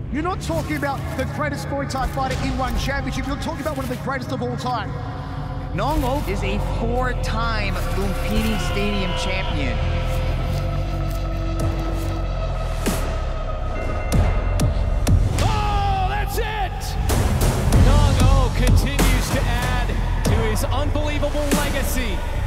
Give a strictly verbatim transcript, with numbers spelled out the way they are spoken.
You're not talking about the greatest Muay Thai fighter in one championship. You're talking about one of the greatest of all time. Nong-O is a four-time Lumpini Stadium champion. Oh, that's it! Nong-O continues to add to his unbelievable legacy.